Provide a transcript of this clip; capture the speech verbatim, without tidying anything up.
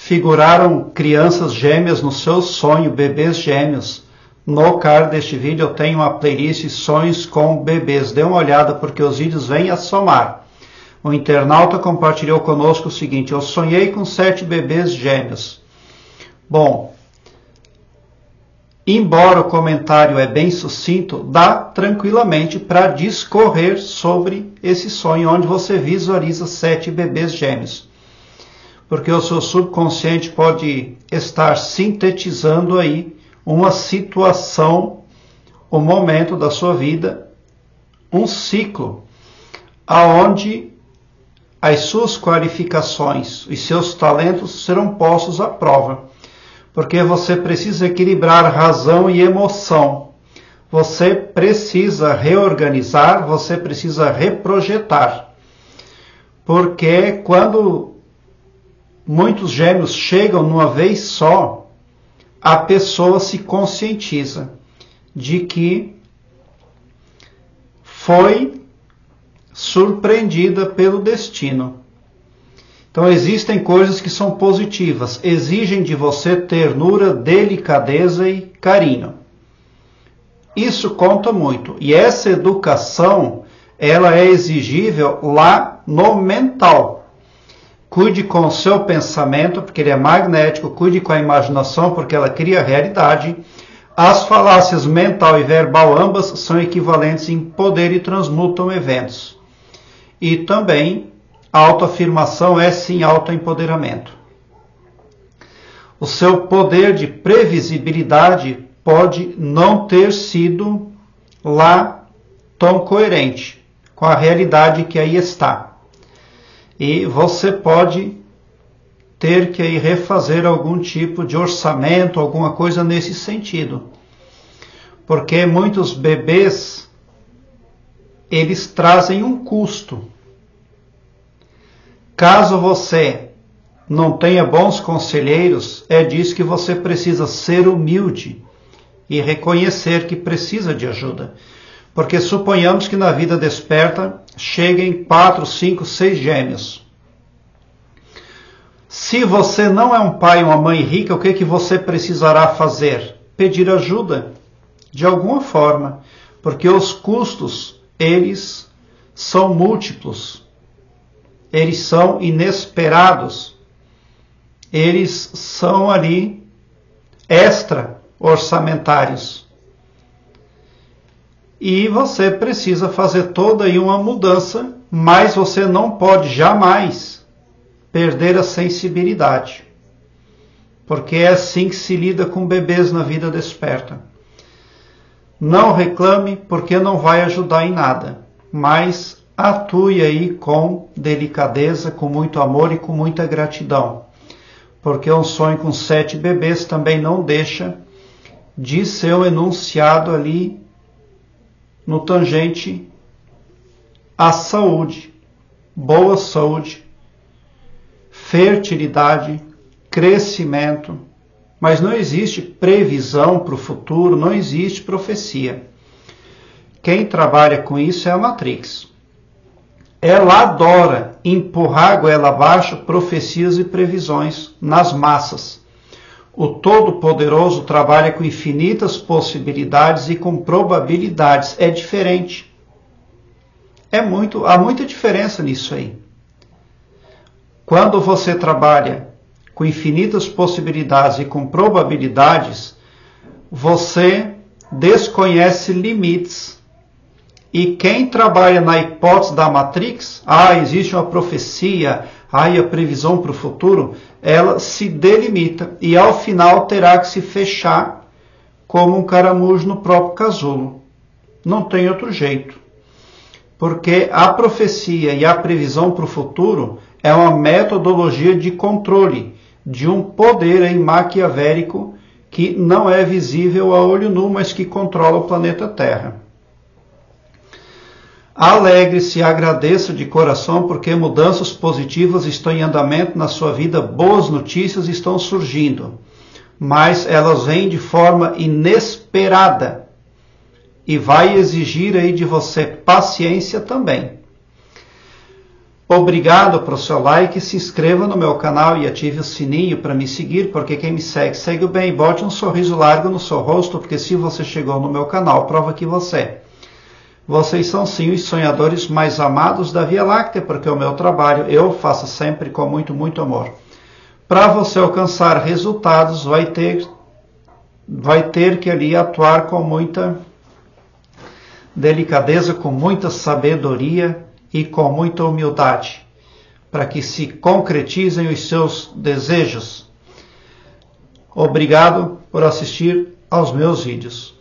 figuraram crianças gêmeas no seu sonho, bebês gêmeos. No card deste vídeo eu tenho uma playlist Sonhos com Bebês. Dê uma olhada porque os vídeos vêm a somar. O internauta compartilhou conosco o seguinte: eu sonhei com sete bebês gêmeos. Bom, embora o comentário é bem sucinto, dá tranquilamente para discorrer sobre esse sonho onde você visualiza sete bebês gêmeos. Porque o seu subconsciente pode estar sintetizando aí uma situação, um momento da sua vida, um ciclo, aonde as suas qualificações e seus talentos serão postos à prova. Porque você precisa equilibrar razão e emoção. Você precisa reorganizar, você precisa reprojetar. Porque quando muitos gêmeos chegam numa vez só, a pessoa se conscientiza de que foi surpreendida pelo destino. Então existem coisas que são positivas, exigem de você ternura, delicadeza e carinho. Isso conta muito. E essa educação, ela é exigível lá no mental. Cuide com o seu pensamento, porque ele é magnético. Cuide com a imaginação, porque ela cria realidade. As falácias mental e verbal, ambas, são equivalentes em poder e transmutam eventos. E também, a autoafirmação é sim autoempoderamento. O seu poder de previsibilidade pode não ter sido lá tão coerente com a realidade que aí está. E você pode ter que aí refazer algum tipo de orçamento, alguma coisa nesse sentido. Porque muitos bebês, eles trazem um custo. Caso você não tenha bons conselheiros, é disso que você precisa ser humilde e reconhecer que precisa de ajuda. Porque suponhamos que na vida desperta cheguem quatro, cinco, seis gêmeos. Se você não é um pai ou uma mãe rica, o que, que você precisará fazer? Pedir ajuda, de alguma forma. Porque os custos, eles são múltiplos. Eles são inesperados. Eles são ali extra orçamentários. E você precisa fazer toda aí uma mudança, mas você não pode jamais perder a sensibilidade. Porque é assim que se lida com bebês na vida desperta. Não reclame porque não vai ajudar em nada, mas atue aí com delicadeza, com muito amor e com muita gratidão. Porque um sonho com sete bebês também não deixa de ser um enunciado ali no tangente à saúde, boa saúde, fertilidade, crescimento, mas não existe previsão para o futuro, não existe profecia. Quem trabalha com isso é a Matrix. Ela adora empurrar a goela abaixo profecias e previsões nas massas. O Todo-Poderoso trabalha com infinitas possibilidades e com probabilidades. É diferente. É muito, há muita diferença nisso aí. Quando você trabalha com infinitas possibilidades e com probabilidades, você desconhece limites. E quem trabalha na hipótese da Matrix, ah, existe uma profecia, ah, e a previsão para o futuro, ela se delimita e ao final terá que se fechar como um caramujo no próprio casulo. Não tem outro jeito. Porque a profecia e a previsão para o futuro é uma metodologia de controle de um poder aí maquiavélico que não é visível a olho nu, mas que controla o planeta Terra. Alegre-se e agradeça de coração porque mudanças positivas estão em andamento na sua vida, boas notícias estão surgindo, mas elas vêm de forma inesperada e vai exigir aí de você paciência também. Obrigado pelo seu like, se inscreva no meu canal e ative o sininho para me seguir, porque quem me segue, segue o bem. Bote um sorriso largo no seu rosto, porque se você chegou no meu canal, prova que você. Vocês são sim os sonhadores mais amados da Via Láctea, porque o meu trabalho eu faço sempre com muito, muito amor. Para você alcançar resultados, vai ter, vai ter que ali atuar com muita delicadeza, com muita sabedoria e com muita humildade, para que se concretizem os seus desejos. Obrigado por assistir aos meus vídeos.